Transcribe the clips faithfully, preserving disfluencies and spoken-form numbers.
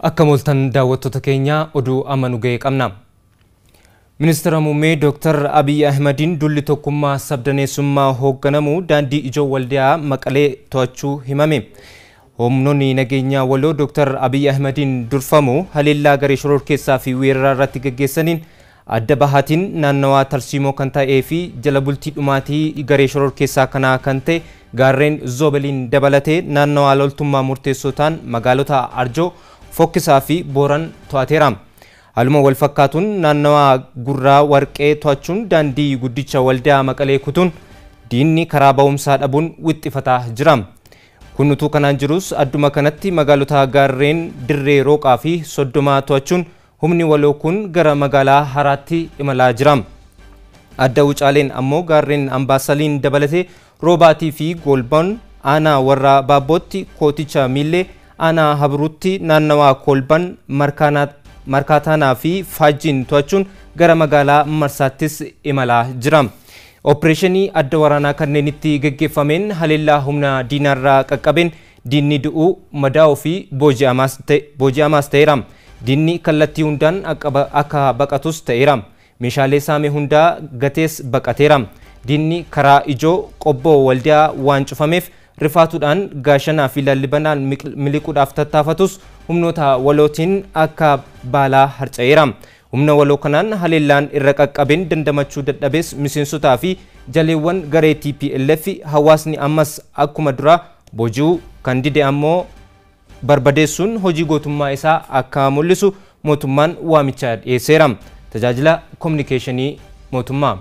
Akka mooltan daawwattoota keenya oduu amanu ga'ee qabna. Ministeera muummee Dr. Abiy Ahmediin dulli tokkummaa sabdaneessummaa hoogganamu daandii ijoo waldiyaa Maqalee to'achuu himame. Humnoonni nageenyaa waloo Dr. Abiy Ahmediin durfamu haleellaa garee shororkeessaa fi weeraraa irratti gaggeessaniin adda bahaatiin naannawaa tarsiimoo kan ta'ee fi jala bultii dhumaatii garee shororkeessaa kanaa kan ta'e gaarreen Zoobeliin dabalatee naannawaa loltummaa murteessotaan magaalota Arjoo, Fokkisaa fi Booran to'ateera. Haaluma wal fakkaatuun naannawaa Gurraa Warqee to'achuun daandii guddicha waldaa Maqalee kutuun diinni karaa ba'umsaa dhabuun wixxifataa jira. Kun utuu kanaan jirus adduma kanatti magaalota gaarreen Dirree Rooqaa fi Soddomaa to'achuun humni waloo kun gara magaalaa Haraatti imalaa jira. Adda Wucaaleen ammoo gaarreen Ambaasaliin dabalatee Roobaatii fi Golban aanaa warra Baabbootti kooticha Miillee aanaa Habruutti naannawaa Kolban Markaataanaa fi Faajjiin to'achuun gara magaalaa Marsaattis imalaa jira. Opereeshinii adda waraanaa kanneenitti gaggeeffameen haleellaa humna diinaarraa qaqqabeen diinni du'uu madaa'uu fi booji'amaas ta'eera. Diinni kallattii hundaan akka baqatus ta'eera. Meeshaalee saame hundaa gatees baqateera. Diinni karaa ijoo qobboo waldiyaa waan cufameef rifaatuudhaan gaashanaa fi lallibanaan miliquudhaaf tattaafatus humnoota walootiin akka baalaa harca'eera. Humna waloo kanaan haleellaan irra qaqqabeen dandamachuu dadhabees miseensotaa fi jaleewwan garee T P L F hawaasni ammas akkuma dura booji'uu kan dide ammoo barbadeessuun hojii gootummaa isaa akka mul'isu mootummaan waamicha dhiyeesseera. Tajaajila kominikeeshinii mootummaa.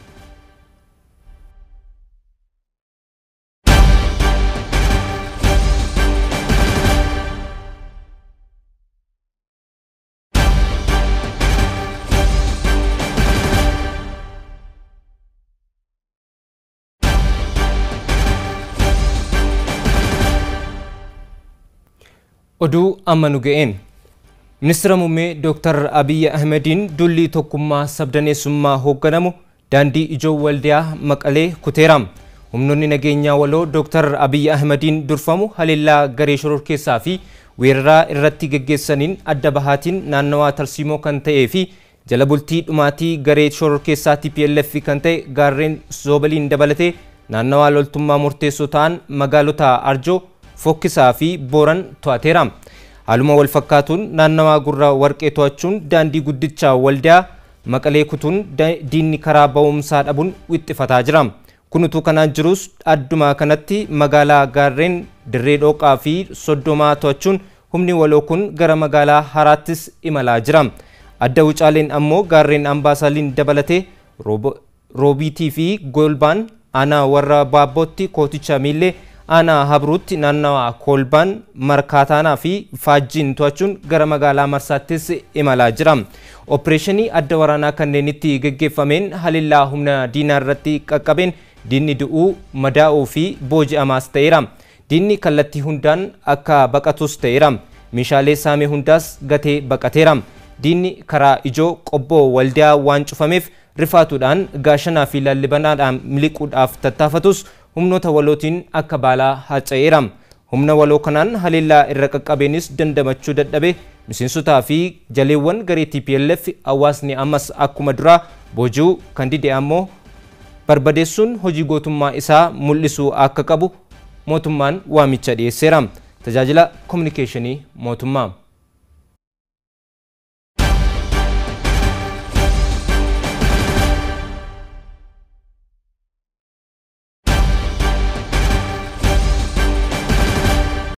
Oduu amanu ga'een Ministeera muummee Dr. Abiy Ahmediin dulli tokkummaa sabdaneessummaa hoogganamu daandii ijoo waldiyaa Maqalee kuteera. Humnoonni nageenyaa waloo Dr. Abiy Ahmediin durfamu haleellaa garee shororkeessaa fi weeraraa irratti gaggeessaniin adda bahaatiin naannawaa tarsiimoo kan ta'ee fi jala bultii dhumaatii garee shororkeessaa T P L F kan ta'e gaarreen Zoobeliin dabalatee naannawaa loltummaa murteessoo ta'an magaalota Arjoo, Fokkisaa fi Booran to'ateera. Haaluma wal fakkaatuun naannawaa Gurraa Warqee to'achuun daandii guddicha waldaa Maqalee kutuun diinni karaa ba'umsaa dhabuun wixxifataa jira. Kun utuu kanaan jirus adduma kanatti magaalaa gaarreen Dirree Dhooqaa fi Soddomaa to'achuun humni waloo kun gara magaalaa Haraattis imalaa jira. Adda Wucaaleen ammoo gaarreen Ambaasaliin dabalatee Roobiitii fi Golbaan aanaa warra Baabbootti kooticha Miillee aanaa Habruutti naannawaa Kolban Markaataanaa fi Faajjiin to'achuun gara magaalaa Marsaattis imalaa jira. Opereeshinii adda waraanaa kanneenitti gaggeeffameen haleellaa humna diinaa irratti qaqqabeen diinni du'uu madaa'uu fi booji'amaas ta'eera. Diinni kallattii hundaan akka baqatus ta'eera. Meeshaalee saame hundaas gatee baqateera. Diinni karaa ijoo qobboo waldiyaa waan cufameef rifaatuudhaan gaashanaa fi lallibanaadhaan miliquudhaaf tattaafatus humnoota walootiin akka baalaa harca'eera. Humna waloo kanaan haleellaa irra qaqqabeenis dandamachuu dadhabe miseensotaa fi jaleewwan garee T P L F hawaasni ammas akkuma dura booji'uu kan dide ammoo barbadeessuun hojii gootummaa isaa mul'isuu akka qabu mootummaan waamicha dhiyeesseera. Tajaajila kominikeeshinii mootummaa.